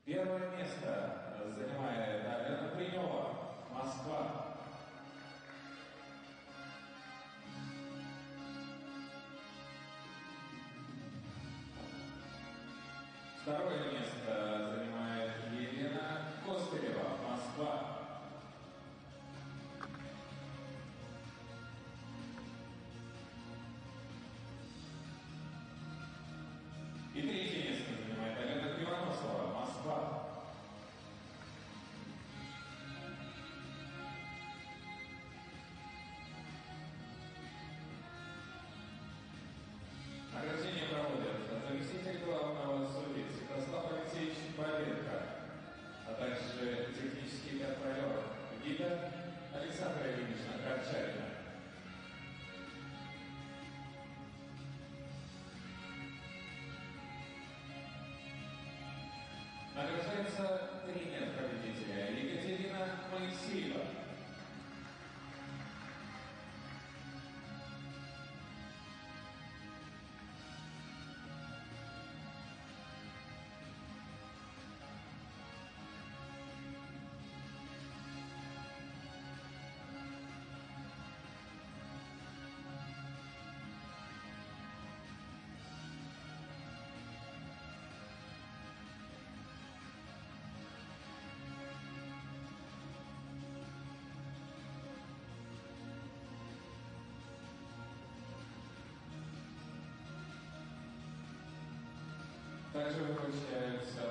Первое место занимает Алена Принева, Москва. Второе место занимает Елена Костылева, Москва. И третье место занимает Алена Кривоносова, Москва. Награждение проводят заместитель главного судьи Святослав Алексеевич Бабенко, а также технический контролер ГИДа Александра Ильинична Корчагина. Награждается тренер победителя Екатерина Моисеева. Также вручаются